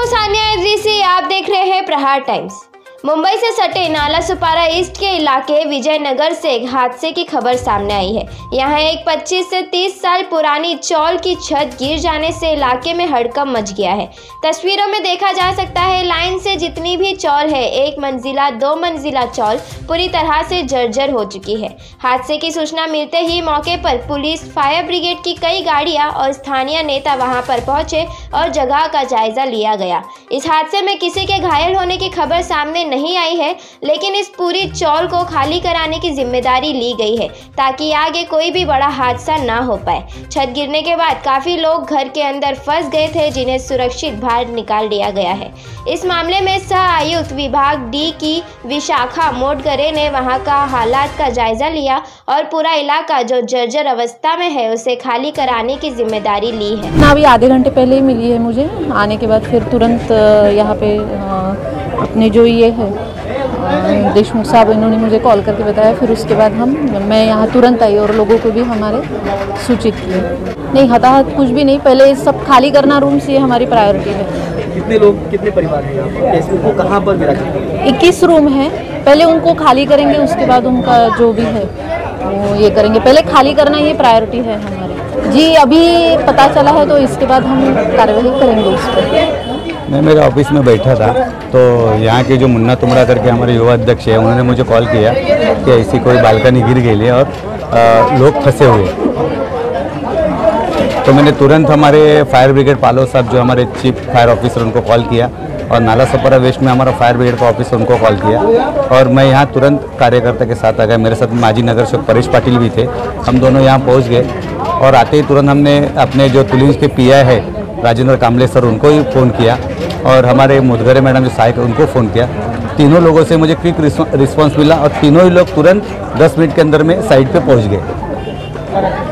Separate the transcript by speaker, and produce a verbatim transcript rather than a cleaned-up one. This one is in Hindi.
Speaker 1: हूँ सानिया इदरीसी। आप देख रहे हैं प्रहार टाइम्स। मुंबई से सटे नाला सुपारा ईस्ट के इलाके विजयनगर से एक हादसे की खबर सामने आई है। यहाँ एक पच्चीस से तीस साल पुरानी चौल की छत गिर जाने से इलाके में हड़कंप मच गया है। तस्वीरों में देखा जा सकता है लाइन से जितनी भी चौल है, एक मंजिला दो मंजिला चौल पूरी तरह से जर्जर हो चुकी है। हादसे की सूचना मिलते ही मौके पर पुलिस, फायर ब्रिगेड की कई गाड़ियां और स्थानीय नेता वहां पर पहुंचे और जगह का जायजा लिया गया। इस हादसे में किसी के घायल होने की खबर सामने नहीं आई है, लेकिन इस पूरी चौल को खाली कराने की जिम्मेदारी ली गई है ताकि आगे कोई भी बड़ा हादसा ना हो पाए। छत गिरने के बाद काफी लोग घर के अंदर फंस गए थे, जिन्हें सुरक्षित बाहर निकाल दिया गया है। इस मामले में सह आयुक्त विभाग डी की विशाखा मोटगरे ने वहां का हालात का जायजा लिया और पूरा इलाका जो जर्जर अवस्था में है उसे खाली कराने की जिम्मेदारी ली है।
Speaker 2: ना अभी आधे घंटे पहले ही मिली है मुझे। आने के बाद फिर तुरंत यहाँ पे अपने जो ये है देशमुख साहब, इन्होंने मुझे कॉल करके बताया। फिर उसके बाद हम मैं यहाँ तुरंत आई और लोगों को भी हमारे सूचित किए। नहीं, हताहत कुछ भी नहीं। पहले सब खाली करना रूम से हमारी प्रायोरिटी है।
Speaker 3: कितने लोग, कितने परिवार हैं यहाँ पर? कैसे उनको कहाँ पर मिला?
Speaker 2: इक्कीस रूम है। पहले उनको खाली करेंगे, उसके बाद उनका जो भी है वो ये करेंगे। पहले खाली करना ये प्रायोरिटी है हमारी। जी, अभी पता चला है तो इसके बाद हम कार्रवाई करेंगे उस पर।
Speaker 4: मैं मेरे ऑफिस में बैठा था तो यहाँ के जो मुन्ना तुमड़ा करके हमारे युवा अध्यक्ष है, उन्होंने मुझे कॉल किया कि ऐसी कोई बालकनी गिर गई है और आ, लोग फंसे हुए। तो मैंने तुरंत हमारे फायर ब्रिगेड पालो साहब, जो हमारे चीफ फायर ऑफिसर, उनको कॉल किया और नाला सुपारा वेस्ट में हमारा फायर ब्रिगेड का ऑफिसर, उनको कॉल किया और मैं यहाँ तुरंत कार्यकर्ता के साथ आ गया। मेरे साथ माजी नगर सेवक परेश पाटिल भी थे। हम दोनों यहाँ पहुँच गए और आते ही तुरंत हमने अपने जो तुलिंज के पी आई है राजेंद्र कामले सर, उनको ही फ़ोन किया और हमारे मुदगरे मैडम जो सहायक, उनको फ़ोन किया। तीनों लोगों से मुझे क्विक रिस्पॉन्स मिला और तीनों ही लोग तुरंत दस मिनट के अंदर में साइट पे पहुंच गए।